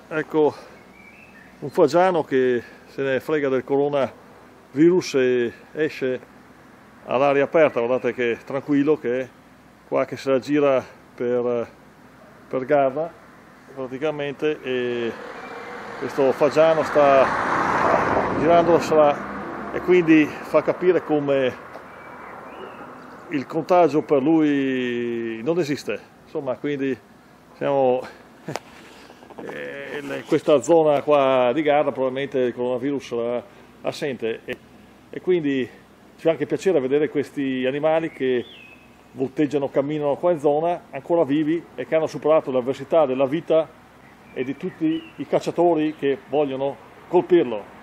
Ecco un fagiano che se ne frega del coronavirus e esce all'aria aperta. Guardate che tranquillo che è, qua che se la gira per Garda praticamente, e questo fagiano sta girandosela e quindi fa capire come il contagio per lui non esiste. Insomma, quindi siamo in questa zona qua di Garda, probabilmente il coronavirus è assente e quindi ci fa anche piacere vedere questi animali che volteggiano, camminano qua in zona, ancora vivi e che hanno superato l'avversità della vita e di tutti i cacciatori che vogliono colpirlo.